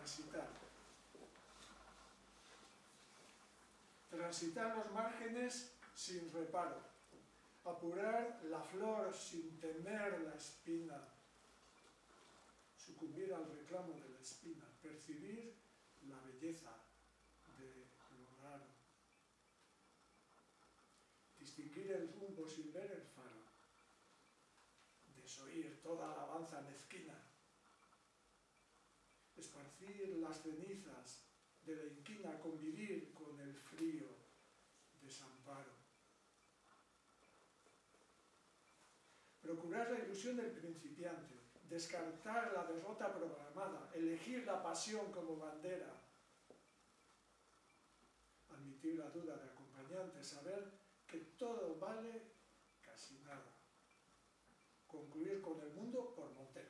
transitar. Transitar los márgenes sin reparo. Apurar la flor sin temer la espina. Sucumbir al reclamo de la espina. Percibir la belleza de lo raro. Distinguir el rumbo sin ver el faro. Desoír toda alabanza mezquina. Esparcir las cenizas de la inquina, convivir con el frío, desamparo. Procurar la ilusión del principiante, descartar la derrota programada, elegir la pasión como bandera, admitir la duda de acompañante, saber que todo vale casi nada. Concluir con el mundo por Montero.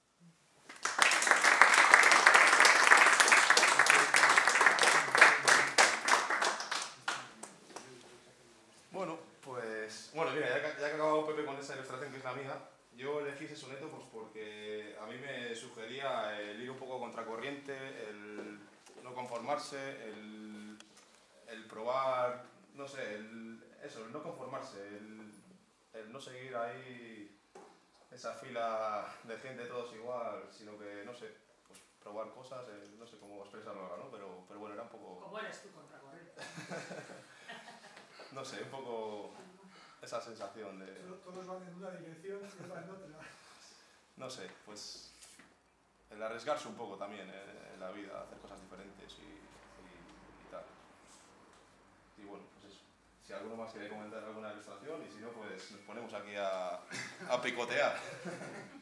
Bueno, mira, ya que ha acabado Pepe con esa ilustración que es la mía, yo elegí ese soneto pues porque a mí me sugería el ir un poco contracorriente, el no conformarse, el probar, no sé, el no conformarse, el no seguir ahí esa fila de gente todos igual, sino que, no sé, pues probar cosas, no sé cómo expresarlo ahora, ¿no? Pero bueno, era un poco... ¿Cómo eres tú contracorriente? No sé, un poco esa sensación de... Todos van en una dirección y van en otra. No sé, pues el arriesgarse un poco también en la vida, hacer cosas diferentes y tal. Y bueno, pues eso. Si alguno más quiere comentar alguna ilustración y si no, pues nos ponemos aquí a picotear.